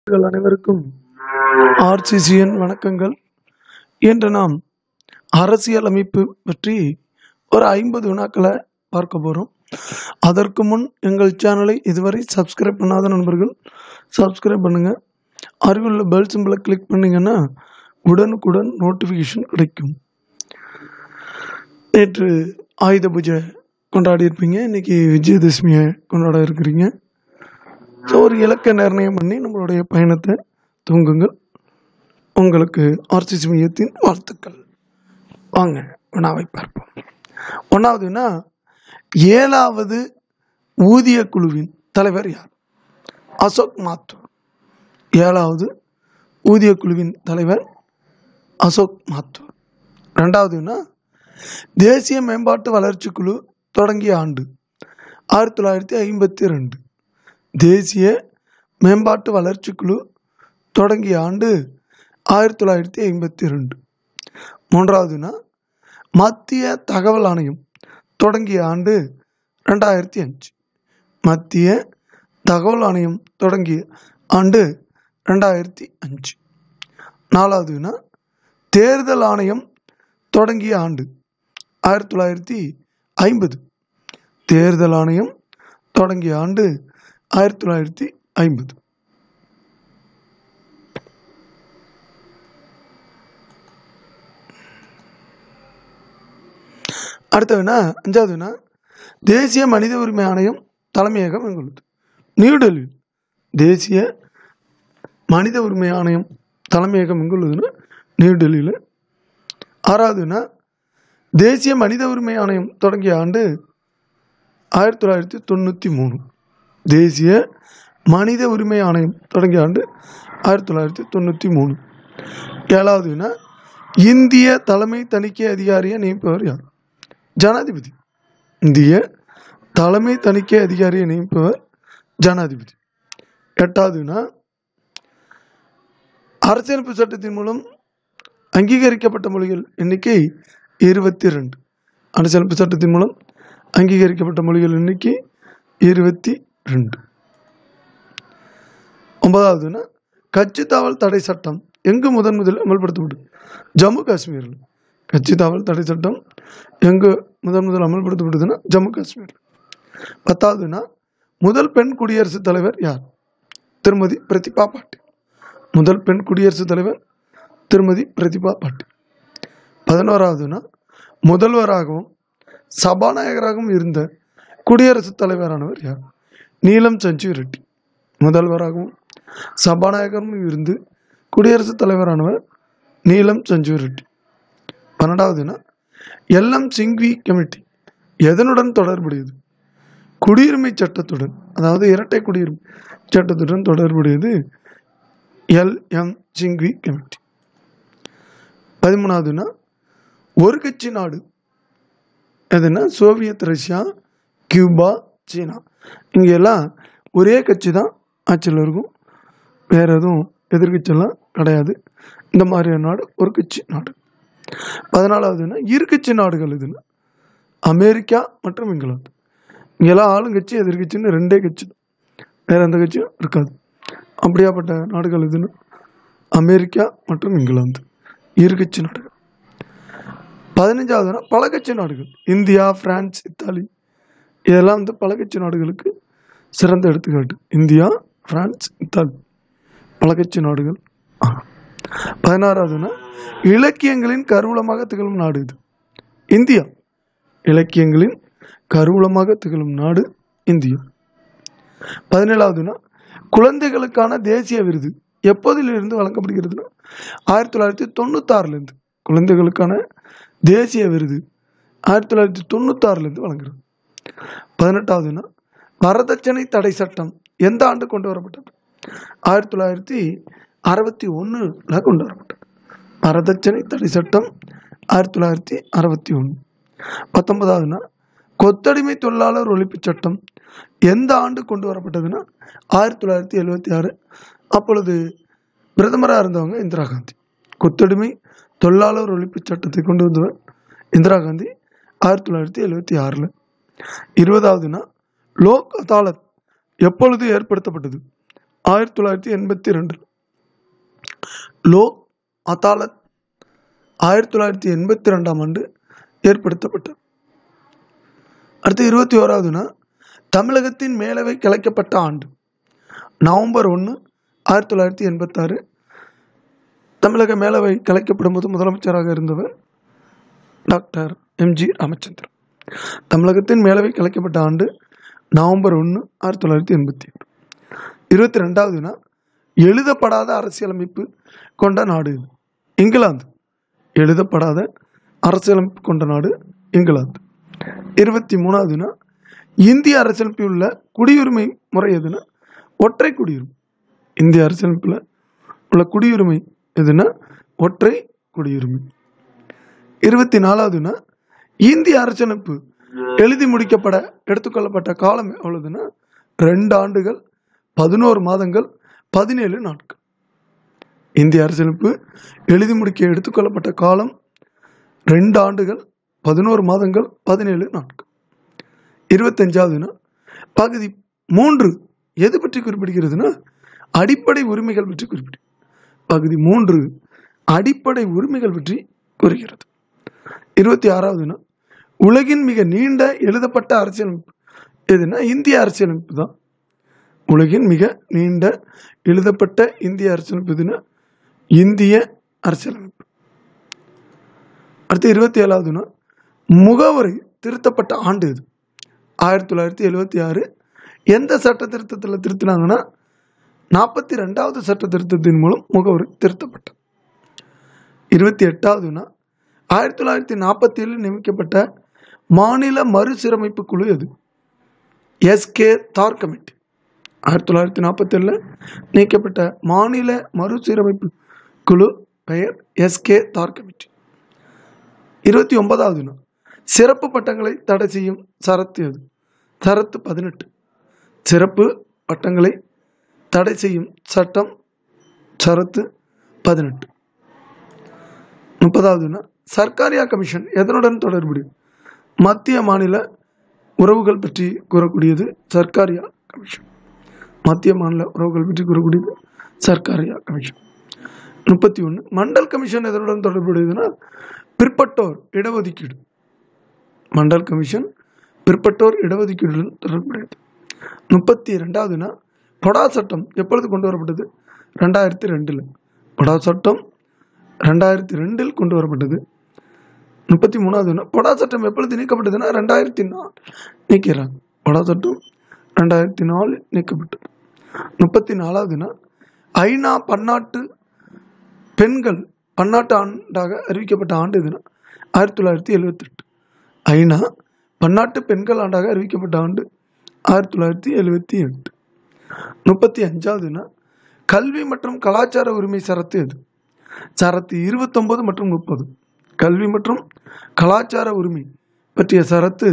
அனைவருக்கும் ஆர்சிசிஎன் வணக்கங்கள். இன்று நாம் அரசியல் அமைப்பு பற்றி ஒரு 50 வினாக்களை பார்க்க போகிறோம். அதற்கு முன் எங்கள் சேனலை இதுவரை சப்ஸ்கிரைப் பண்ணாத நண்பர்கள் சப்ஸ்கிரைப் பண்ணுங்கள். அருகிலுள்ள பெல் சிம்பிளை கிளிக் பண்ணிங்கன்னா உடனுக்குடன் நோட்டிஃபிகேஷன் கிடைக்கும். நேற்று ஆயுத பூஜை கொண்டாடி இருப்பீங்க, இன்னைக்கு விஜயதசமியை கொண்டாட இருக்கிறீங்க. ஸோ ஒரு இலக்கை நிர்ணயம் பண்ணி நம்மளுடைய பயணத்தை துவங்குங்கள். உங்களுக்கு ஆர்சிசி மையத்தின் வாழ்த்துக்கள். வாங்க வினாவை பார்ப்போம். ஒன்றாவது வினா, 7வது ஊதிய குழுவின் தலைவர் யார்? அசோக் மாத்தூர். 7வது ஊதிய குழுவின் தலைவர் அசோக் மாத்தூர். 2வது வினா, தேசிய மேம்பாட்டு வளர்ச்சி குழு தொடங்கிய ஆண்டு 1952. தேசிய மேம்பாட்டு வளர்ச்சி குழு தொடங்கிய ஆண்டு 1952. 3வது வினா, மத்திய தகவல் ஆணையம் தொடங்கிய ஆண்டு 2005. மத்திய தகவல் ஆணையம் தொடங்கிய ஆண்டு 2005. 4வது வினா, தேர்தல் ஆணையம் தொடங்கிய ஆண்டு 1950. தேர்தல் ஆணையம் தொடங்கிய ஆண்டு 1950. அடுத்த வினா, 5வது வினா, தேசிய மனித உரிமை ஆணையம் தலைமையகம் எங்குள்ளது? நியூடெல்லி. தேசிய மனித உரிமை ஆணையம் தலைமையகம் எங்குள்ளதுன்னா நியூடெல்லியில். 6வது வினா, தேசிய மனித உரிமை ஆணையம் தொடங்கிய ஆண்டு 1993. தேசிய மனித உரிமை ஆணையம் தொடங்கிய ஆண்டு 1993. 7வது வினா, இந்திய தலைமை தணிக்கை அதிகாரியை நியமிப்பவர் யார்? ஜனாதிபதி. இந்திய தலைமை தணிக்கை அதிகாரியை நியமிப்பவர் ஜனாதிபதி. 8வது வினா, அரசியலமைப்பு சட்டத்தின் மூலம் அங்கீகரிக்கப்பட்ட மொழிகள் எண்ணிக்கை 22. அரசியலமைப்பு சட்டத்தின் மூலம் அங்கீகரிக்கப்பட்ட மொழிகள் எண்ணிக்கை 22. 9வது வினா, கட்சி தாவல் தடை சட்டம் எங்கு முதலில் அமல்படுத்தப்பட்டது? ஜம்மு காஷ்மீரில். கட்சி தாவல் தடை சட்டம் எங்கு முதல் அமல்படுத்தப்பட்டதுன்னா ஜம்மு காஷ்மீர். 10வது வினா, முதல் பெண் குடியரசுத் தலைவர் யார்? திருமதி பிரதிபா பாட்டீல். முதல் பெண் குடியரசுத் தலைவர் திருமதி பிரதிபா பாட்டீல். 11வது வினா, முதல்வராகவும் சபாநாயகராகவும் இருந்த குடியரசுத் தலைவரானவர் யார்? நீலம் சஞ்சீவ் ரெட்டி. முதல்வராகவும் சபாநாயகரும் இருந்து குடியரசுத் தலைவரானவர் நீலம் சஞ்சீவ் ரெட்டி. 12வது வினா, எல்எம் சிங்வி கமிட்டி எதனுடன் தொடர்புடையது? குடியுரிமை சட்டத்துடன், அதாவது இரட்டை குடியுரிமை சட்டத்துடன் தொடர்புடையது எல்எம் சிங்வி கமிட்டி. 13வது வினா, ஒரு கட்சி நாடு எதுனா சோவியத் ரஷ்யா, கியூபா, சீனா. இங்கெல்லாம் ஒரே கட்சி தான் ஆட்சியில் இருக்கும், வேற எதுவும் எதிர்கட்சியெல்லாம் கிடையாது. இந்த மாதிரியான நாடு ஒரு கட்சி நாடு. 14வதுன்னா இரு கட்சி நாடுகள் எதுன்னா அமெரிக்கா மற்றும் இங்கிலாந்து. இங்கெல்லாம் ஆளுங்கட்சி எதிர்கட்சின்னு ரெண்டே கட்சி தான், வேற எந்த கட்சியும் இருக்காது. அப்படியாப்பட்ட நாடுகள் எதுன்னு அமெரிக்கா மற்றும் இங்கிலாந்து, இரு கட்சி நாடுகள். 15வதுனா பல கட்சி நாடுகள், இந்தியா, பிரான்ஸ், இத்தாலி. இதெல்லாம் வந்து பல கட்சி நாடுகளுக்கு சிறந்த எடுத்துக்காட்டு. இந்தியா, பிரான்ஸ், இத்தாலி பல கட்சி நாடுகள். 16வதுனா இலக்கியங்களின் கருவூலமாக திகழும் நாடு இது? இந்தியா. இலக்கியங்களின் கருவூலமாக திகழும் நாடு இந்தியா. 17வதுனா குழந்தைகளுக்கான தேசிய விருது எப்போதிலிருந்து வழங்கப்படுகிறதுனா 1996 குழந்தைகளுக்கான தேசிய விருது 1996 வழங்குகிறது. 18வதுனா வரதட்சணை தடை சட்டம் எந்த ஆண்டு கொண்டு வரப்பட்டது? 1961 கொண்டு வரப்பட்டது. வரதட்சணை தடை சட்டம் 1961. 19வதுனா கொத்தடிமை தொழிலாளர் ஒழிப்பு சட்டம் எந்த ஆண்டு கொண்டு வரப்பட்டதுன்னா 1976. அப்பொழுது பிரதமராக இருந்தவங்க இந்திரா காந்தி. கொத்தடிமை தொழிலாளர் ஒழிப்பு சட்டத்தை கொண்டு வந்தவர் இந்திரா காந்தி 1976. 20வதுனா லோக் அதாலத் எப்பொழுது ஏற்படுத்தப்பட்டது? 1982. லோக் அதாலத் 1982ஆம் ஆண்டு ஏற்படுத்தப்பட்டது. அடுத்து 21வதுனா தமிழகத்தின் மேலவை கலைக்கப்பட்ட ஆண்டு. நவம்பர் 1, 1986. தமிழக மேலவை கலைக்கப்படும் போது முதலமைச்சராக இருந்தவர் டாக்டர் எம்ஜி ராமச்சந்திரன். தமிழகத்தின் மேலவை கலைக்கப்பட்ட ஆண்டு நவம்பர் 1, 1987. 22வதுனா எழுதப்படாத அரசியலமைப்பு கொண்ட நாடு இங்கிலாந்து. எழுதப்படாத அரசியலமைப்பு கொண்ட நாடு இங்கிலாந்து. 23வதுனா இந்திய அரசியலமைப்பில் உள்ள குடியுரிமை முறை எதுனா ஒற்றை குடியுரிமை. இந்திய அரசியலமைப்பில் உள்ள குடியுரிமை எதுனா ஒற்றை குடியுரிமை. 24வதுனா இந்திய அரசியலமைப்பு எழுதி முடிக்கப்பட எடுத்துக்கொள்ளப்பட்ட காலம் எவ்வளவுதுன்னா 2 ஆண்டுகள் 11 மாதங்கள் 17 நாட்கள். இந்திய அரசியலமைப்பு எழுதி முடிக்க எடுத்துக்கொள்ளப்பட்ட காலம் 2 ஆண்டுகள் 11 மாதங்கள் 17 நாட்கள். 25வதுனா பகுதி 3 எது பற்றி குறிப்பிடுகிறதுனா அடிப்படை உரிமைகள் பற்றி குறிப்பிடு. பகுதி 3 அடிப்படை உரிமைகள் பற்றி கூறுகிறது. 26வதுனா உலகின் மிக நீண்ட எழுதப்பட்ட அரசியலமைப்பு எதுனா இந்திய அரசியலமைப்பு தான். உலகின் மிக நீண்ட எழுதப்பட்ட இந்திய அரசியலமைப்பு எதுனா இந்திய அரசியலமைப்பு. அடுத்து 27வதுனா முகவரி திருத்தப்பட்ட ஆண்டு எது? 1976. எந்த சட்ட திருத்தத்தில் திருத்தினாங்கன்னா 42வது சட்ட திருத்தத்தின் மூலம் முகவரி திருத்தப்பட்டது. 28வதுனா 1947 நியமிக்கப்பட்ட மாநில மறுசீரமைப்பு குழு எது? எஸ்கே தார் கமிட்டி. 1947 நீக்கப்பட்ட மாநில மறுசீரமைப்பு குழு பெயர் எஸ்கே தார் கமிட்டி. 29வதுனா சிறப்பு பட்டங்களை தடை செய்யும் சரத்து எது? சரத்து 18. சிறப்பு பட்டங்களை தடை செய்யும் சட்டம் சரத்து 18. 30வதுனா சர்க்காரியா கமிஷன் எதனுடன் தொடர்புடைய? மத்திய மாநில உறவுகள் பற்றி கூறக்கூடியது சர்க்காரியா கமிஷன். மத்திய மாநில உறவுகள் பற்றி கூறக்கூடியது சர்க்காரியா கமிஷன். 31 மண்டல் கமிஷன் எதனுடன் தொடர்புடையதுன்னா பிற்பட்டோர் இடஒதுக்கீடு. மண்டல் கமிஷன் பிற்பட்டோர் இடஒதுக்கீடுடன் தொடர்புடையது. 32வதுனா பொடா சட்டம் எப்பொழுது கொண்டு வரப்பட்டது? 2002. பொடா சட்டம் 2002 கொண்டு வரப்பட்டது. 33வதுனா பொடா சட்டம் எப்பொழுது நீக்கப்பட்டதுன்னா 2004 நீக்கிறாங்க. பொடா சட்டம் 2004 நீக்கப்பட்டது. 34வதுனா ஐநா பன்னாட்டு பெண்கள் பன்னாட்டு ஆண்டாக அறிவிக்கப்பட்ட ஆண்டு எதுனா 1978. ஐநா பன்னாட்டு பெண்கள் ஆண்டாக அறிவிக்கப்பட்ட ஆண்டு 1978. 35வதுனா கல்வி மற்றும் கலாச்சார உரிமை சரத்து எது? சரத்து 29 மற்றும் 30. கல்வி மற்றும் கலாச்சார உரிமை பற்றிய சரத்து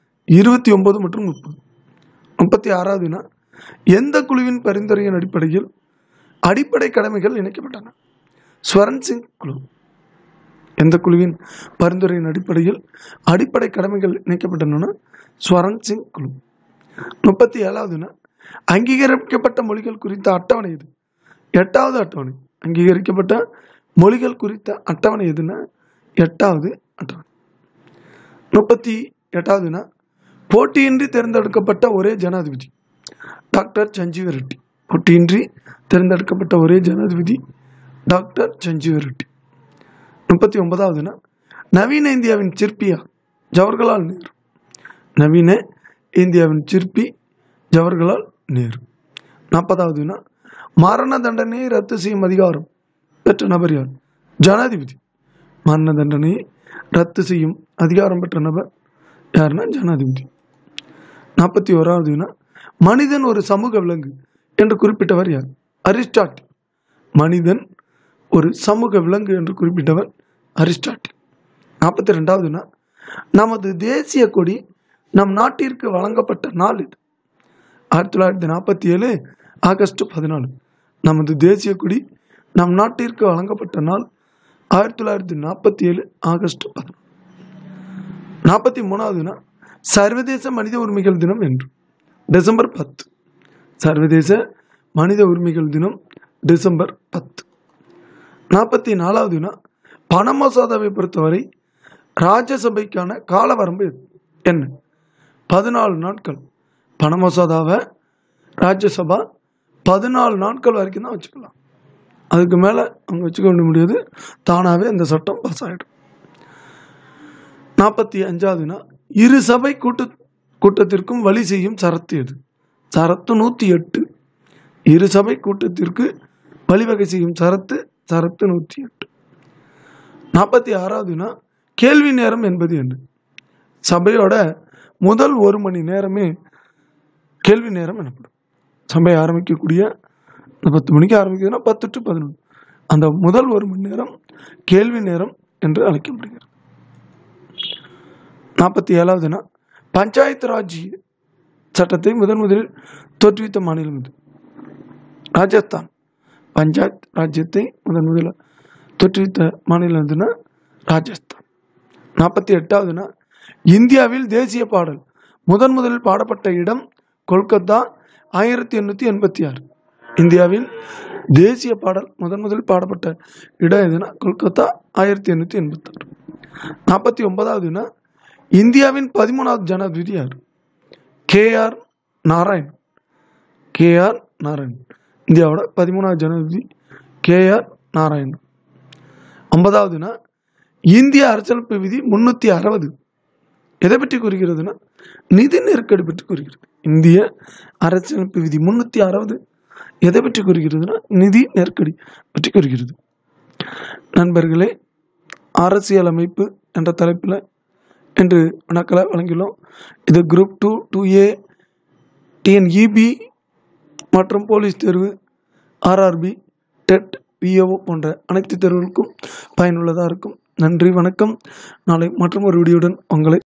29 மற்றும் 30. 36வதுனா எந்த குழுவின் பரிந்துரையின் அடிப்படையில் அடிப்படை கடமைகள் இணைக்கப்பட்டன? ஸ்வரன் சிங் குழு. எந்த குழுவின் பரிந்துரையின் அடிப்படையில் அடிப்படை கடமைகள் இணைக்கப்பட்டன? ஸ்வரன் சிங் குழு. 37வதுனா அங்கீகரிக்கப்பட்ட மொழிகள் குறித்த அட்டவணை எது? 8வது அட்டவணை. அங்கீகரிக்கப்பட்ட மொழிகள் குறித்த அட்டவணை எதுன்னா 8வது அட்டவணை. 38வதுனா போட்டியின்றி தேர்ந்தெடுக்கப்பட்ட ஒரே ஜனாதிபதி டாக்டர் சஞ்சீவ ரெட்டி. போட்டியின்றி தேர்ந்தெடுக்கப்பட்ட ஒரே ஜனாதிபதி டாக்டர் சஞ்சீவ ரெட்டி. 39வதுனா நவீன இந்தியாவின் சிற்பியா ஜவஹர்லால் நேரு. நவீன இந்தியாவின் சிற்பி ஜவஹர்லால் நேரு. 40வதுனா மரண தண்டனையை ரத்து செய்யும் அதிகாரம் பெற்ற நபர் யார்? ஜனாதிபதி. மரண தண்டனையை ரத்து செய்யும் அதிகாரம் பெற்ற நபர் யாருன்னா ஜனாதிபதி. 41வதுனா மனிதன் ஒரு சமூக விலங்கு என்று குறிப்பிட்டவர் யார்? அரிஸ்டாட்டில். மனிதன் ஒரு சமூக விலங்கு என்று குறிப்பிட்டவர் அரிஸ்டாட்டில். 42வதுனா நமது தேசிய கொடி நம் நாட்டிற்கு வழங்கப்பட்ட நாள் இது. 1947 ஆகஸ்ட் 14. நமது தேசிய கொடி நம் நாட்டிற்கு வழங்கப்பட்ட நாள் 1947 ஆகஸ்ட் 14. 43வதுனா சர்வதேச மனித உரிமைகள் தினம் என்று டிசம்பர் 10. சர்வதேச மனித உரிமைகள் தினம் டிசம்பர் 10. 44வது வினா, பண மசோதாவை பொறுத்தவரை ராஜ்யசபைக்கான கால வரம்பு என்ன? 14 நாட்கள். பண மசோதாவை ராஜ்யசபா 14 நாட்கள் வரைக்கும் தான் வச்சுக்கலாம். அதுக்கு மேலே அவங்க வச்சுக்க முடியாது. தானாகவே அந்த சட்டம் பாஸ் ஆகிடும். 45வது வினா, இரு சபை கூட்டத்திற்கும் வழி செய்யும் சரத்து எது? சரத்து 108. இரு சபை கூட்டத்திற்கு வழிவகை செய்யும் சரத்து 108. 46வது வினா, கேள்வி நேரம் என்பது என்ன? சபையோட முதல் 1 மணி நேரமே கேள்வி நேரம் எனப்படும். சபை ஆரம்பிக்கக்கூடிய 10 மணிக்கு ஆரம்பிக்குதுன்னா 10 to 11, அந்த முதல் 1 மணி நேரம் கேள்வி நேரம் என்று அழைக்கப்படுகிறது. 47வது வினா, பஞ்சாயத்து ராஜ் சட்டத்தை முதலில் தோற்றுவித்த மாநிலம் இது? ராஜஸ்தான். பஞ்சாயத் ராஜ்யத்தை முதலில் தோற்றுவித்த மாநிலம் எதுனா ராஜஸ்தான். 48வது வினா, இந்தியாவில் தேசிய பாடல் முதலில் பாடப்பட்ட இடம் கொல்கத்தா 1886. இந்தியாவில் தேசிய பாடல் முதலில் பாடப்பட்ட இடம் எதுனா கொல்கத்தா 1886. 49வது வினா, இந்தியாவின் 13வது ஜனாதிபதி யார்? KR நாராயண். KR நாராயண் இந்தியாவோட 13வது ஜனாதிபதி KR நாராயண். 50வது வினா, இந்திய அரசியலமைப்பு விதி 360 எதை பற்றி கூறுகிறதுனா நிதி நெருக்கடி பற்றி கூறுகிறது. இந்திய அரசியலமைப்பு விதி 360 எதை பற்றி கூறுகிறதுனா நிதி நெருக்கடி பற்றி கூறுகிறது. நண்பர்களே, அரசியலமைப்பு என்ற தலைப்பில் என்று வினாக்களை வழங்கியுள்ளோம். இது குரூப் 2, 2A, TNEB மற்றும் போலீஸ் தேர்வு, RRB, டெட், VAO போன்ற அனைத்து தேர்வுகளுக்கும் பயனுள்ளதாக இருக்கும். நன்றி, வணக்கம். நாளை மற்றும் ஒரு வீடியோடன் உங்களை